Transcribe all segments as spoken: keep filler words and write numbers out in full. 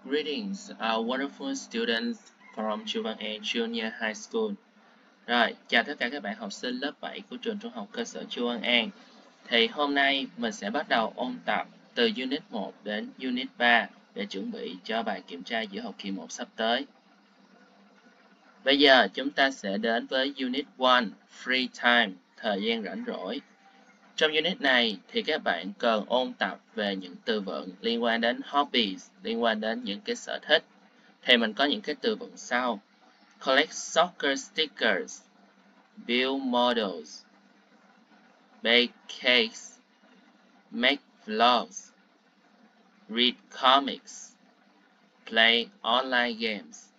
Greetings, our wonderful students from Chu Văn An Junior High School. Rồi, chào tất cả các bạn học sinh lớp bảy của trường trung học cơ sở Chu Văn An. Thì hôm nay mình sẽ bắt đầu ôn tập từ Unit một đến Unit ba để chuẩn bị cho bài kiểm tra giữa học kỳ một sắp tới. Bây giờ chúng ta sẽ đến với Unit một, Free Time, thời gian rảnh rỗi. Trong unit này thì các bạn cần ôn tập về những từ vựng liên quan đến hobbies, liên quan đến những cái sở thích. Thì mình có những cái từ vựng sau: collect soccer stickers, build models, bake cakes, make vlogs, read comics, play online games.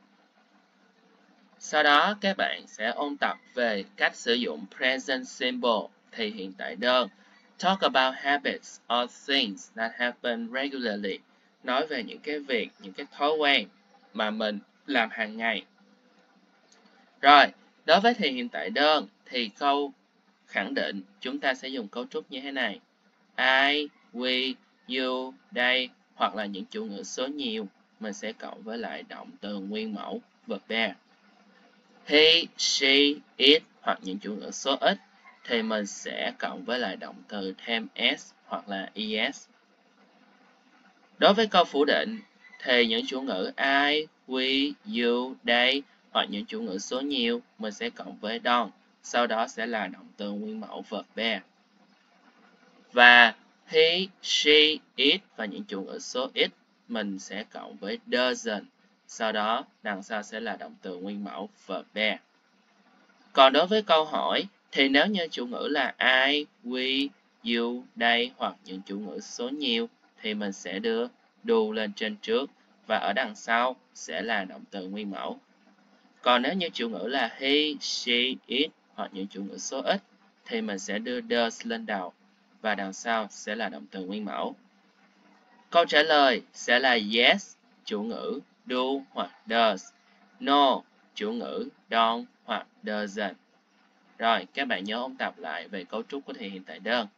Sau đó các bạn sẽ ôn tập về cách sử dụng present simple, thì hiện tại đơn. Talk about habits or things that happen regularly. Nói về những cái việc, những cái thói quen mà mình làm hàng ngày. Rồi, đối với thì hiện tại đơn thì câu khẳng định chúng ta sẽ dùng cấu trúc như thế này: I, we, you, they, hoặc là những chủ ngữ số nhiều mình sẽ cộng với lại động từ nguyên mẫu verb there. He, she, it hoặc những chủ ngữ số ít thì mình sẽ cộng với lại động từ thêm s hoặc là es. Đối với câu phủ định thì những chủ ngữ I, we, you, they hoặc những chủ ngữ số nhiều mình sẽ cộng với don't, sau đó sẽ là động từ nguyên mẫu verb there. Và he, she, it và những chủ ngữ số ít mình sẽ cộng với doesn't, sau đó đằng sau sẽ là động từ nguyên mẫu verb there. Còn đối với câu hỏi thì nếu như chủ ngữ là I, we, you, they hoặc những chủ ngữ số nhiều thì mình sẽ đưa do lên trên trước và ở đằng sau sẽ là động từ nguyên mẫu. Còn nếu như chủ ngữ là he, she, it hoặc những chủ ngữ số ít thì mình sẽ đưa does lên đầu và đằng sau sẽ là động từ nguyên mẫu. Câu trả lời sẽ là yes, chủ ngữ do hoặc does, no, chủ ngữ don't hoặc doesn't. Rồi, các bạn nhớ ôn tập lại về cấu trúc của thì hiện tại đơn.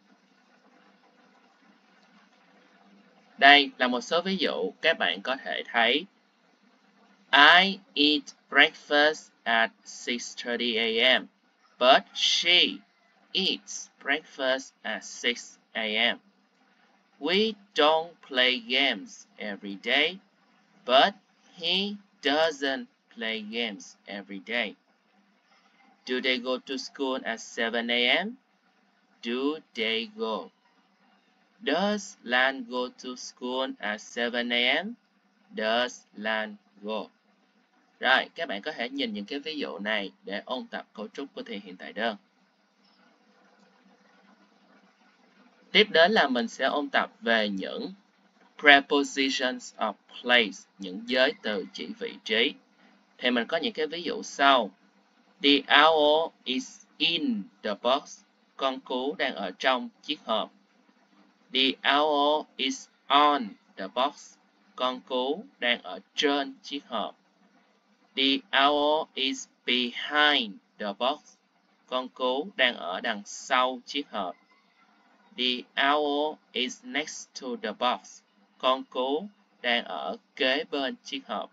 Đây là một số ví dụ các bạn có thể thấy. I eat breakfast at six thirty a m but she eats breakfast at six a m We don't play games every day, but he doesn't play games every day. Do they go to school at seven a m? Do they go? Does Lan go to school at seven a m? Does Lan go? Rồi, các bạn có thể nhìn những cái ví dụ này để ôn tập cấu trúc của thì hiện tại đơn. Tiếp đến là mình sẽ ôn tập về những prepositions of place, những giới từ chỉ vị trí. Thì mình có những cái ví dụ sau. The owl is in the box. Con cú đang ở trong chiếc hộp. The owl is on the box. Con cú đang ở trên chiếc hộp. The owl is behind the box. Con cú đang ở đằng sau chiếc hộp. The owl is next to the box. Con cú đang ở kế bên chiếc hộp.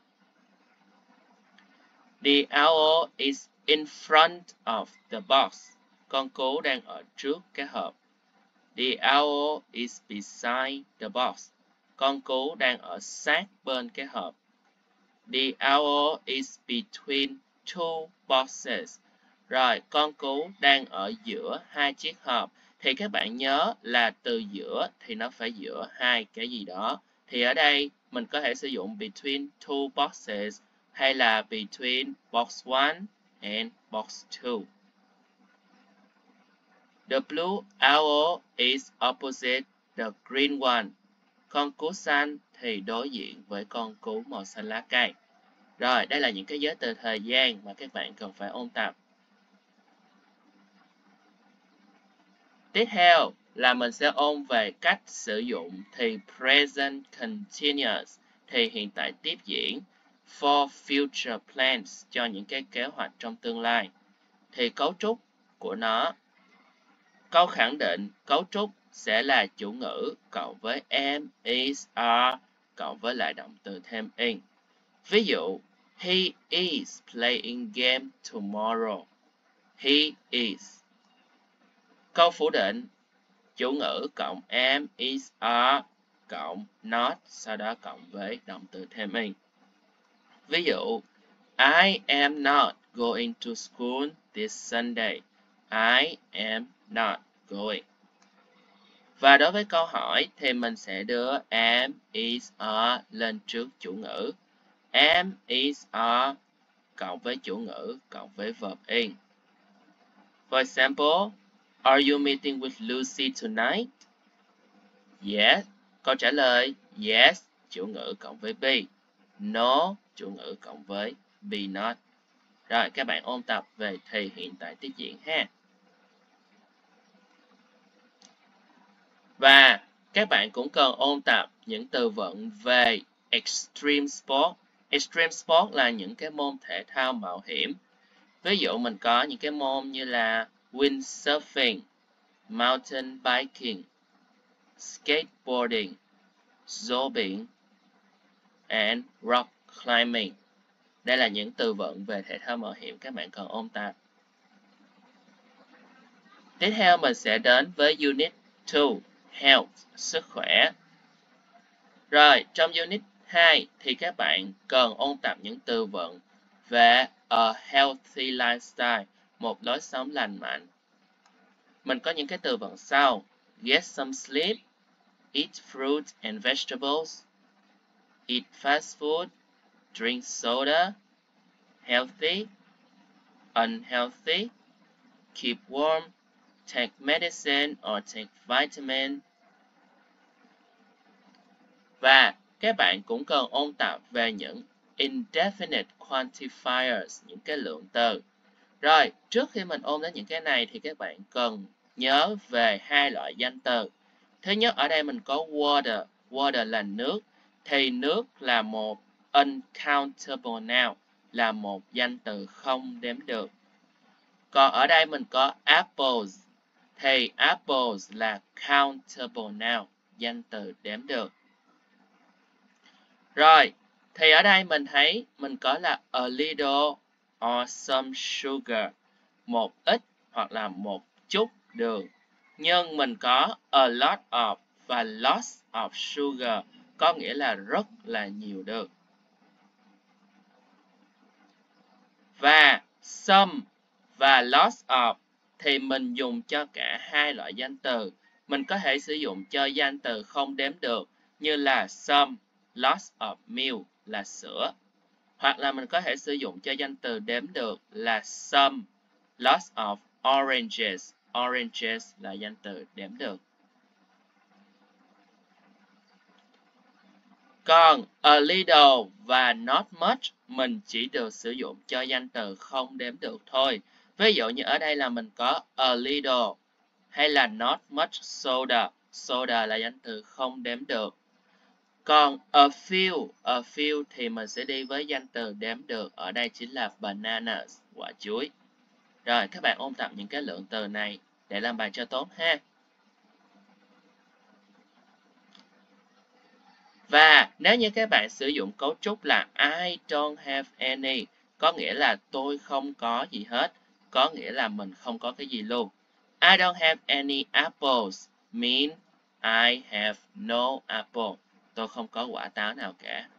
The owl is in front of the box. Con cú đang ở trước cái hộp. The owl is beside the box. Con cú đang ở sát bên cái hộp. The owl is between two boxes. Rồi, con cú đang ở giữa hai chiếc hộp. Thì các bạn nhớ là từ giữa thì nó phải giữa hai cái gì đó. Thì ở đây mình có thể sử dụng between two boxes hay là between box one and box two. The blue owl is opposite the green one. Con cú xanh thì đối diện với con cú màu xanh lá cây. Rồi, đây là những cái giới từ thời gian mà các bạn cần phải ôn tập. Tiếp theo là mình sẽ ôn về cách sử dụng thì present continuous, thì hiện tại tiếp diễn, for future plans, cho những cái kế hoạch trong tương lai. Thì cấu trúc của nó, câu khẳng định, cấu trúc sẽ là chủ ngữ cộng với am, is, are, cộng với lại động từ thêm in. Ví dụ, he is playing game tomorrow. He is. Câu phủ định, chủ ngữ cộng am, is, are cộng not, sau đó cộng với động từ thêm in. Ví dụ, I am not going to school this Sunday. I am not going. Và đối với câu hỏi thì mình sẽ đưa am, is, are lên trước chủ ngữ. Am, is, are cộng với chủ ngữ cộng với verb in. For example, are you meeting with Lucy tonight? Yes. Câu trả lời yes, chủ ngữ cộng với be. No, chủ ngữ cộng với be not. Rồi, các bạn ôn tập về thì hiện tại tiết diện ha. Và các bạn cũng cần ôn tập những từ vựng về extreme sport. Extreme sport là những cái môn thể thao mạo hiểm. Ví dụ mình có những cái môn như là windsurfing, mountain biking, skateboarding, dô biển, and rock climbing. Đây là những từ vựng về thể thao mạo hiểm các bạn cần ôn tập. Tiếp theo mình sẽ đến với Unit hai, Health, sức khỏe. Rồi, trong Unit hai thì các bạn cần ôn tập những từ vựng về a healthy lifestyle, một lối sống lành mạnh. Mình có những cái từ vựng sau: get some sleep, eat fruit and vegetables, eat fast food, drink soda, healthy, unhealthy, keep warm, take medicine or take vitamin. Và các bạn cũng cần ôn tập về những indefinite quantifiers, những cái lượng từ. Rồi, trước khi mình ôn đến những cái này thì các bạn cần nhớ về hai loại danh từ. Thứ nhất, ở đây mình có water. Water là nước. Thì nước là một uncountable noun, là một danh từ không đếm được. Còn ở đây mình có apples. Thì apples là countable noun, danh từ đếm được. Rồi, thì ở đây mình thấy mình có là a little or some sugar, một ít hoặc là một chút đường. Nhưng mình có a lot of và lots of sugar, có nghĩa là rất là nhiều đường. Và some và lots of thì mình dùng cho cả hai loại danh từ. Mình có thể sử dụng cho danh từ không đếm được như là some lots of milk là sữa. Hoặc là mình có thể sử dụng cho danh từ đếm được là some lots of oranges. Oranges là danh từ đếm được. Còn a little và not much mình chỉ được sử dụng cho danh từ không đếm được thôi. Ví dụ như ở đây là mình có a little hay là not much soda. Soda là danh từ không đếm được. Còn a few, a few thì mình sẽ đi với danh từ đếm được. Ở đây chính là bananas, quả chuối. Rồi, các bạn ôn tập những cái lượng từ này để làm bài cho tốt ha. Và nếu như các bạn sử dụng cấu trúc là I don't have any, có nghĩa là tôi không có gì hết, có nghĩa là mình không có cái gì luôn. I don't have any apples mean I have no apple. Tôi không có quả táo nào cả.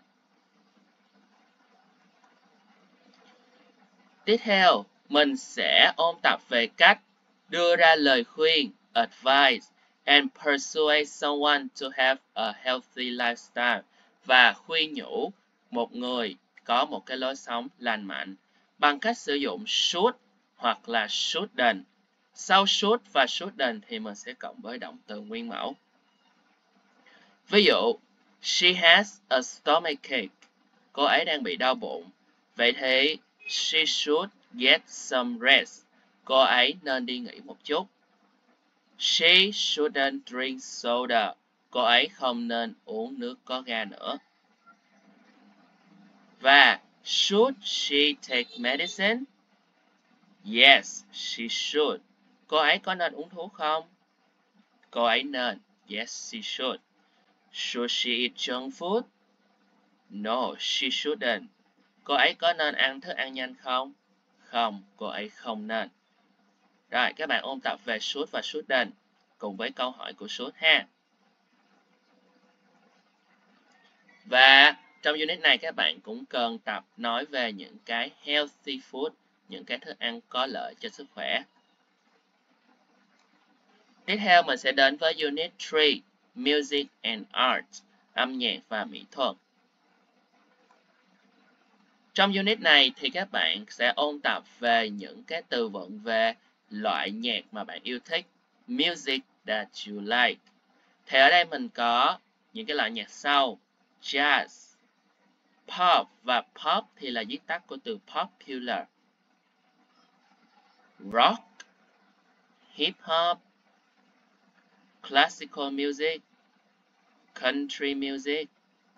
Tiếp theo, mình sẽ ôn tập về cách đưa ra lời khuyên, advice, and persuade someone to have a healthy lifestyle, và khuyên nhủ một người có một cái lối sống lành mạnh bằng cách sử dụng should hoặc là shouldn't. Sau should và shouldn't thì mình sẽ cộng với động từ nguyên mẫu. Ví dụ, she has a stomachache. Cô ấy đang bị đau bụng. Vậy thì she should get some rest. Cô ấy nên đi nghỉ một chút. She shouldn't drink soda. Cô ấy không nên uống nước có ga nữa. Và should she take medicine? Yes, she should. Cô ấy có nên uống thuốc không? Cô ấy nên. Yes, she should. Should she eat junk food? No, she shouldn't. Cô ấy có nên ăn thức ăn nhanh không? Không, cô ấy không nên. Rồi, các bạn ôn tập về should và shouldn't cùng với câu hỏi của should ha. Và trong unit này các bạn cũng cần tập nói về những cái healthy food, những cái thức ăn có lợi cho sức khỏe. Tiếp theo mình sẽ đến với unit ba, Music and Art, âm nhạc và mỹ thuật. Trong unit này thì các bạn sẽ ôn tập về những cái từ vựng về loại nhạc mà bạn yêu thích, music that you like. Thì ở đây mình có những cái loại nhạc sau: jazz, pop, và pop thì là viết tắt của từ popular, rock, hip hop, classical music, country music.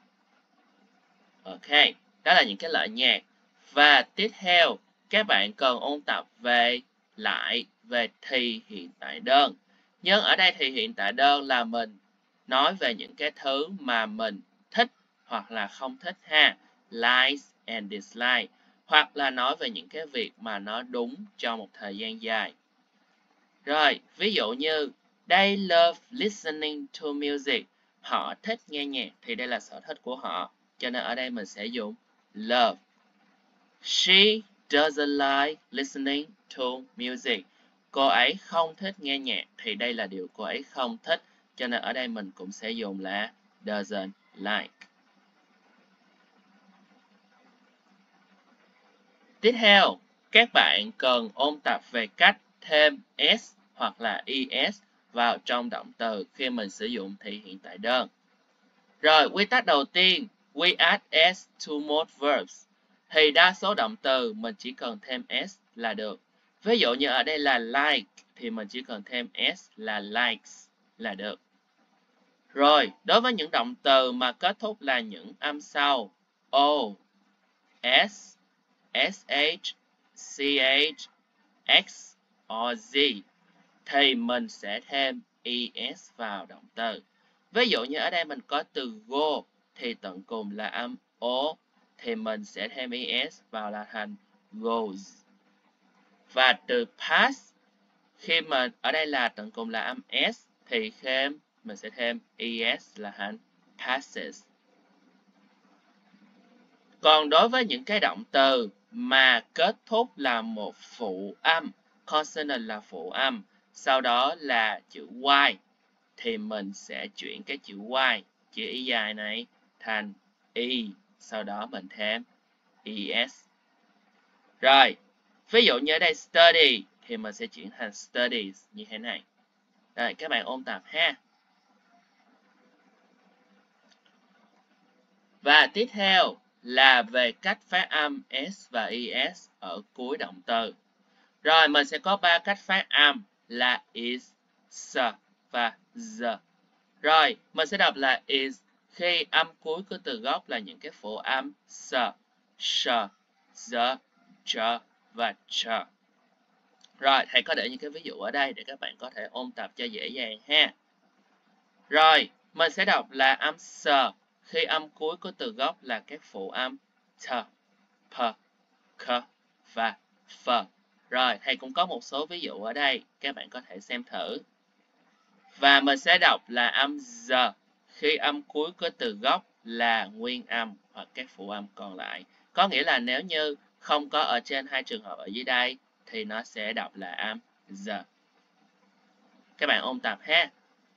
Ok, đó là những cái loại nhạc. Và tiếp theo, các bạn cần ôn tập về lại về thì hiện tại đơn. Nhưng ở đây thì hiện tại đơn là mình nói về những cái thứ mà mình thích hoặc là không thích ha. Likes and dislike. Hoặc là nói về những cái việc mà nó đúng trong một thời gian dài. Rồi, ví dụ như they love listening to music. Họ thích nghe nhạc thì đây là sở thích của họ. Cho nên ở đây mình sẽ dùng love. She doesn't like listening to music. Cô ấy không thích nghe nhạc thì đây là điều cô ấy không thích. Cho nên ở đây mình cũng sẽ dùng là doesn't like. Tiếp theo, các bạn cần ôn tập về cách thêm s hoặc là es vào trong động từ khi mình sử dụng thì hiện tại đơn. Rồi, quy tắc đầu tiên, we add s to most verbs. Thì đa số động từ mình chỉ cần thêm s là được. Ví dụ như ở đây là like thì mình chỉ cần thêm s là likes là được. Rồi, đối với những động từ mà kết thúc là những âm sau o, s, sh, ch, x, or z thì mình sẽ thêm es vào động từ. Ví dụ như ở đây mình có từ go thì tận cùng là âm o thì mình sẽ thêm es vào là thành goes. Và từ pass khi mà ở đây là tận cùng là âm s thì thêm mình sẽ thêm es là thành passes. Còn đối với những cái động từ mà kết thúc là một phụ âm, consonant là phụ âm, sau đó là chữ y thì mình sẽ chuyển cái chữ y, chữ y dài này thành y, sau đó mình thêm es. Rồi, ví dụ như ở đây study thì mình sẽ chuyển thành studies như thế này. Rồi, các bạn ôn tập ha. Và tiếp theo là về cách phát âm s và es ở cuối động từ. Rồi, mình sẽ có ba cách phát âm là is, s và the. Rồi, mình sẽ đọc là is khi âm cuối của từ gốc là những cái phụ âm s, sh, the, ch và ch. Rồi, thầy có để những cái ví dụ ở đây để các bạn có thể ôn tập cho dễ dàng ha. Rồi, mình sẽ đọc là âm s khi âm cuối của từ gốc là các phụ âm t, p, k và f. Rồi, thầy cũng có một số ví dụ ở đây, các bạn có thể xem thử. Và mình sẽ đọc là âm z khi âm cuối của từ gốc là nguyên âm hoặc các phụ âm còn lại. Có nghĩa là nếu như không có ở trên hai trường hợp ở dưới đây thì nó sẽ đọc là âm z. Các bạn ôn tập ha.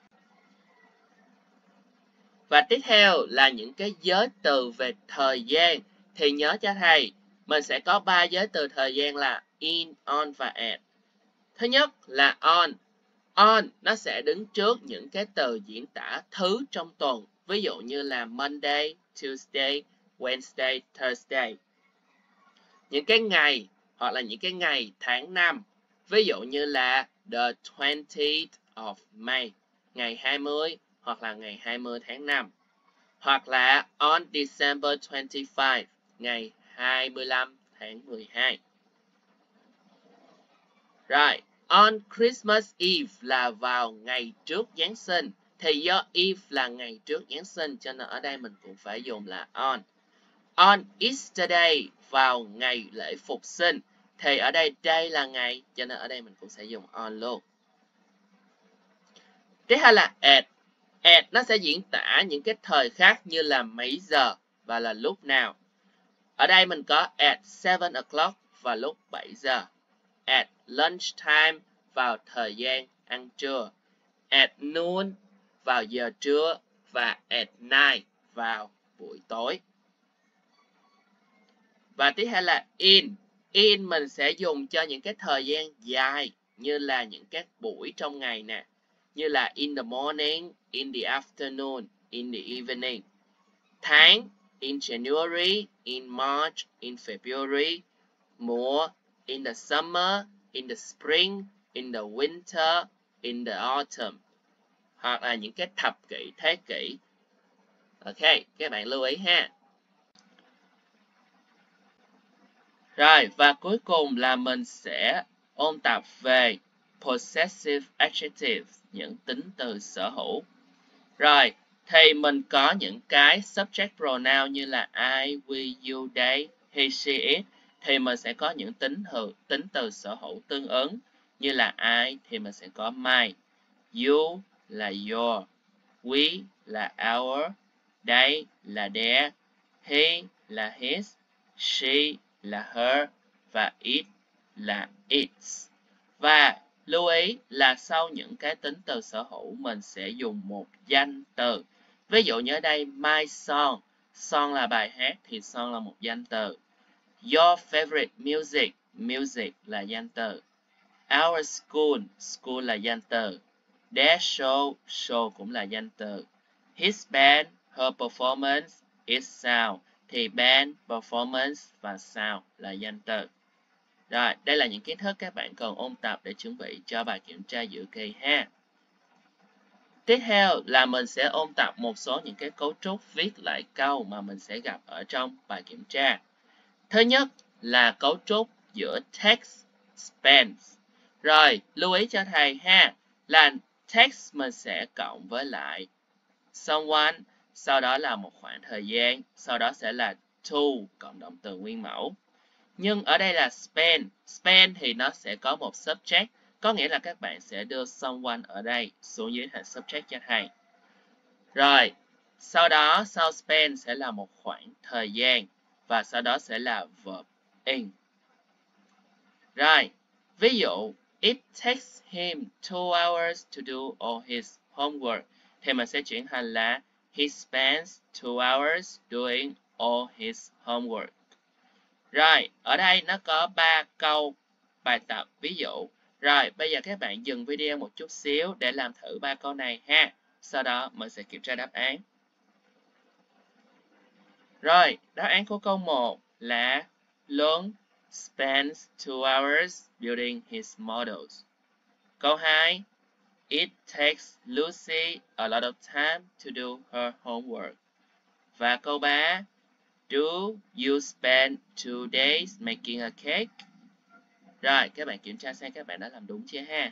Và tiếp theo là những cái giới từ về thời gian. Thì nhớ cho thầy, mình sẽ có ba giới từ thời gian là in, on và at. Thứ nhất là on. On nó sẽ đứng trước những cái từ diễn tả thứ trong tuần. Ví dụ như là Monday, Tuesday, Wednesday, Thursday. Những cái ngày hoặc là những cái ngày tháng năm. Ví dụ như là the twentieth of May, ngày hai mươi hoặc là ngày hai mươi tháng năm. Hoặc là on December twenty-fifth, ngày hai mươi lăm tháng mười hai. Rồi, on Christmas Eve là vào ngày trước Giáng sinh. Thì do Eve là ngày trước Giáng sinh cho nên ở đây mình cũng phải dùng là on. On Easter Day, vào ngày lễ phục sinh. Thì ở đây đây là ngày, cho nên ở đây mình cũng sẽ dùng on luôn. Tiếp theo là at. At nó sẽ diễn tả những cái thời khắc như là mấy giờ và là lúc nào. Ở đây mình có at seven o'clock vào lúc bảy giờ. At lunchtime vào thời gian ăn trưa. At noon vào giờ trưa. Và at night vào buổi tối. Và tiếp theo là in. In mình sẽ dùng cho những cái thời gian dài như là những các buổi trong ngày nè. Như là in the morning, in the afternoon, in the evening. Tháng, in January, in March, in February. Mùa, in the summer, in the spring, in the winter, in the autumn. Hoặc là những cái thập kỷ, thế kỷ. Ok, các bạn lưu ý ha. Rồi, và cuối cùng là mình sẽ ôn tập về possessive adjectives, những tính từ sở hữu. Rồi, thì mình có những cái subject pronoun như là I, we, you, they, he, she, it. Thì mình sẽ có những tính từ, tính từ sở hữu tương ứng. Như là I thì mình sẽ có my, you là your, we là our, they là their, he là his, she là her và it là its. Và lưu ý là sau những cái tính từ sở hữu mình sẽ dùng một danh từ. Ví dụ như ở đây my song, song là bài hát thì song là một danh từ. Your favorite music, music là danh từ. Our school, school là danh từ. Their show, show cũng là danh từ. His band, her performance, its sound. Thì band, performance và sound là danh từ. Rồi, đây là những kiến thức các bạn cần ôn tập để chuẩn bị cho bài kiểm tra giữa kỳ ha. Tiếp theo là mình sẽ ôn tập một số những cái cấu trúc viết lại câu mà mình sẽ gặp ở trong bài kiểm tra. Thứ nhất là cấu trúc giữa text, spans. Rồi, lưu ý cho thầy ha, là text mình sẽ cộng với lại someone, sau đó là một khoảng thời gian, sau đó sẽ là to, cộng động từ nguyên mẫu. Nhưng ở đây là span, span thì nó sẽ có một subject, có nghĩa là các bạn sẽ đưa someone ở đây xuống dưới thành subject cho thầy. Rồi, sau đó sau span sẽ là một khoảng thời gian và sau đó sẽ là verb in. Rồi, ví dụ it takes him two hours to do all his homework thì mình sẽ chuyển thành là he spends two hours doing all his homework. Rồi, ở đây nó có ba câu bài tập ví dụ. Rồi, bây giờ các bạn dừng video một chút xíu để làm thử ba câu này ha. Sau đó mình sẽ kiểm tra đáp án. Rồi, đáp án của câu một là Long spends two hours building his models. Câu hai, it takes Lucy a lot of time to do her homework. Và câu ba, do you spend two days making a cake? Rồi, các bạn kiểm tra xem các bạn đã làm đúng chưa ha.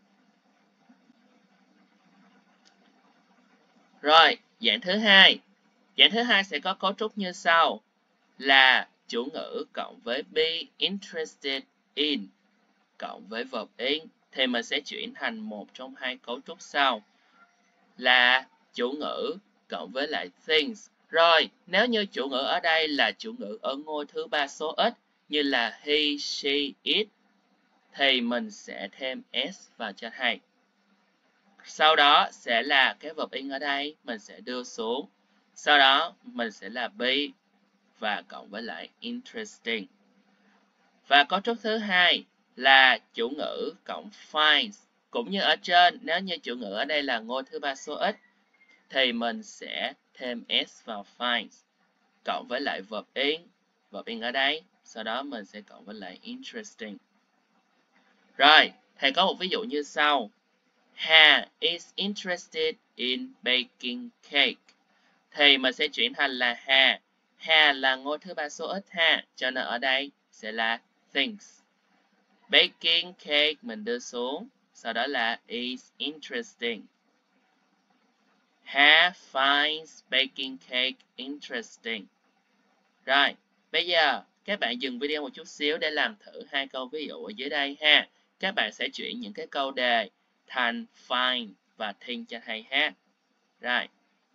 Rồi, dạng thứ hai. Dạng thứ hai sẽ có cấu trúc như sau. Là chủ ngữ cộng với be interested in cộng với verb in. Thì mình sẽ chuyển thành một trong hai cấu trúc sau. Là chủ ngữ cộng với lại things. Rồi, nếu như chủ ngữ ở đây là chủ ngữ ở ngôi thứ ba số ít như là he, she, it thì mình sẽ thêm s vào cho thầy. Sau đó sẽ là cái verb in ở đây mình sẽ đưa xuống. Sau đó mình sẽ là be và cộng với lại interesting. Và cấu trúc thứ hai là chủ ngữ cộng finds. Cũng như ở trên, nếu như chủ ngữ ở đây là ngôi thứ ba số ít thì mình sẽ thêm s vào finds cộng với lại verb in. Verb in ở đây, sau đó mình sẽ cộng với lại interesting. Rồi, thầy có một ví dụ như sau. Hà is interested in baking cake. Thì mình sẽ chuyển thành là Hà. Hà là ngôi thứ ba số ít ha, cho nên ở đây sẽ là things. Baking cake mình đưa xuống, sau đó là is interesting. Hà finds baking cake interesting. Rồi, bây giờ các bạn dừng video một chút xíu để làm thử hai câu ví dụ ở dưới đây ha. Các bạn sẽ chuyển những cái câu đề thành find và think cho thầy ha. Rồi.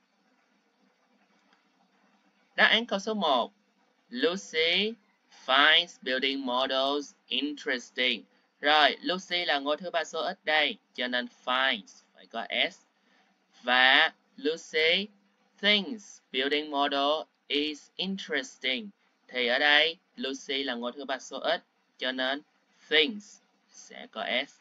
Đáp án câu số một. Lucy finds building models interesting. Rồi, Lucy là ngôi thứ ba số ít đây, cho nên finds phải có S. Và Lucy thinks building model is interesting. Thì ở đây Lucy là ngôi thứ ba số ít, cho nên thinks sẽ có S.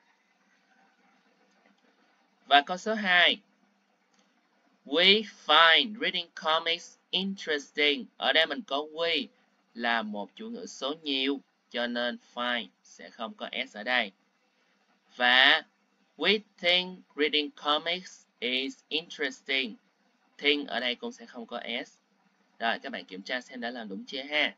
Và câu số hai. We find reading comics interesting. Ở đây mình có we là một chủ ngữ số nhiều, cho nên find sẽ không có S ở đây. Và we think reading comics is interesting. Think ở đây cũng sẽ không có S. Rồi, các bạn kiểm tra xem đã làm đúng chưa ha.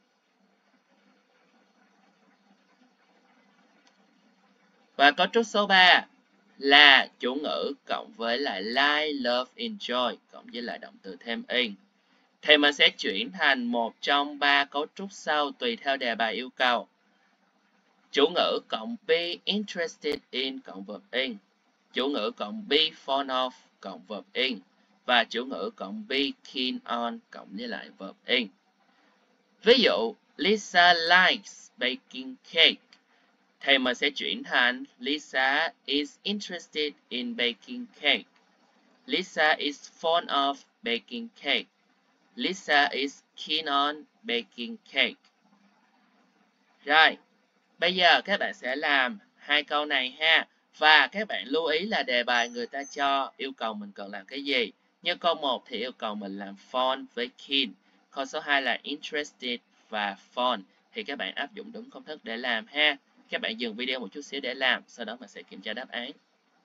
Và cấu trúc số ba là chủ ngữ cộng với lại like, love, enjoy cộng với lại động từ thêm in. Thì mình sẽ chuyển thành một trong ba cấu trúc sau tùy theo đề bài yêu cầu. Chủ ngữ cộng be interested in cộng verb in. Chủ ngữ cộng be fond of cộng verb in. Và chủ ngữ cộng be keen on cộng với lại verb in. Ví dụ, Lisa likes baking cake. Thì mình sẽ chuyển thành Lisa is interested in baking cake. Lisa is fond of baking cake. Lisa is keen on baking cake. Rồi, bây giờ các bạn sẽ làm hai câu này ha. Và các bạn lưu ý là đề bài người ta cho yêu cầu mình cần làm cái gì. Như câu một thì yêu cầu mình làm fond với keen. Câu số hai là interested và fond. Thì các bạn áp dụng đúng công thức để làm ha. Các bạn dừng video một chút xíu để làm, sau đó mình sẽ kiểm tra đáp án.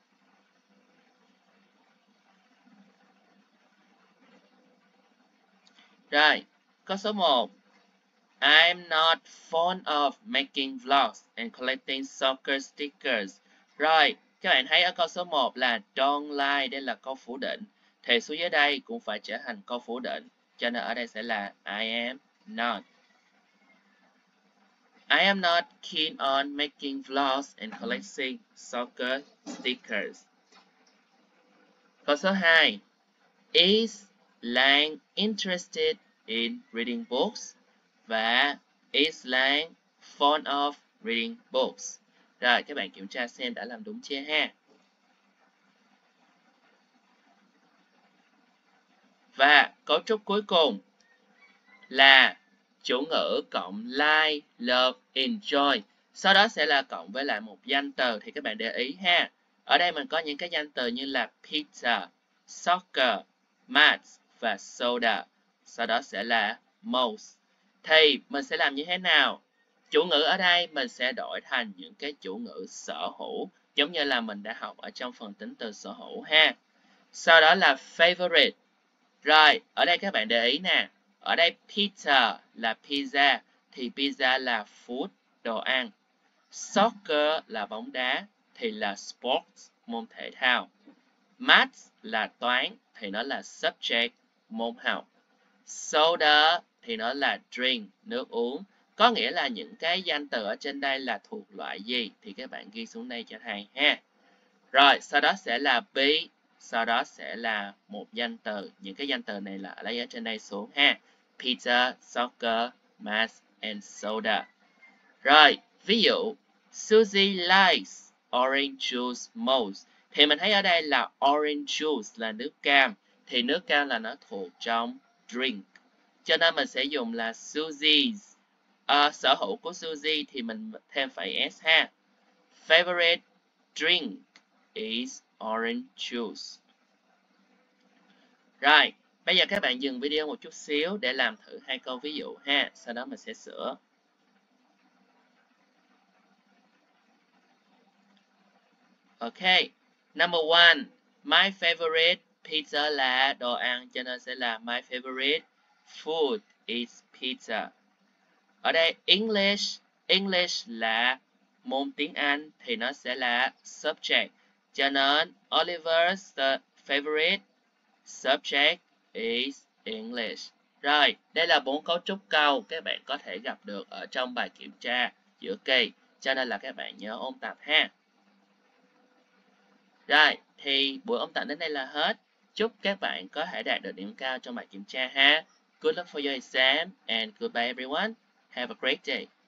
Rồi, câu số một. I'm not fond of making vlogs and collecting soccer stickers. Rồi, các bạn thấy ở câu số một là don't like, đây là câu phủ định. Thì xuống dưới đây cũng phải trở thành câu phủ định. Cho nên ở đây sẽ là I am not. I am not keen on making vlogs and collecting soccer stickers. Câu số hai. Is Lang interested in reading books? Và is Lang fond of reading books? Rồi, các bạn kiểm tra xem đã làm đúng chưa ha. Và cấu trúc cuối cùng là chủ ngữ cộng like, love, enjoy. Sau đó sẽ là cộng với lại một danh từ thì các bạn để ý ha. Ở đây mình có những cái danh từ như là pizza, soccer, maths và soda. Sau đó sẽ là most. Thì mình sẽ làm như thế nào? Chủ ngữ ở đây mình sẽ đổi thành những cái chủ ngữ sở hữu, giống như là mình đã học ở trong phần tính từ sở hữu ha. Sau đó là favorite. Rồi, ở đây các bạn để ý nè. Ở đây pizza là pizza, thì pizza là food, đồ ăn. Soccer là bóng đá, thì là sports, môn thể thao. Maths là toán, thì nó là subject, môn học. Soda thì nó là drink, nước uống. Có nghĩa là những cái danh từ ở trên đây là thuộc loại gì thì các bạn ghi xuống đây cho thầy ha. Rồi, sau đó sẽ là be, sau đó sẽ là một danh từ. Những cái danh từ này là lấy ở trên đây xuống ha. Pizza, soccer, math and soda. Rồi, ví dụ Susie likes orange juice most. Thì mình thấy ở đây là orange juice là nước cam. Thì nước cam là nó thuộc trong drink. Cho nên mình sẽ dùng là Susie's. À, sở hữu của Susie thì mình thêm phẩy S ha. Favorite drink is orange juice. Rồi, bây giờ các bạn dừng video một chút xíu để làm thử hai câu ví dụ ha. Sau đó mình sẽ sửa. Ok, number one. My favorite pizza là đồ ăn, cho nên sẽ là my favorite food is pizza. Ở đây English, English là môn tiếng Anh thì nó sẽ là subject. Cho nên Oliver's favorite subject is English. Rồi, đây là bốn cấu trúc câu các bạn có thể gặp được ở trong bài kiểm tra giữa kỳ, cho nên là các bạn nhớ ôn tập ha. Rồi, thì buổi ôn tập đến đây là hết. Chúc các bạn có thể đạt được điểm cao trong bài kiểm tra ha. Good luck for your exam and goodbye everyone. Have a great day.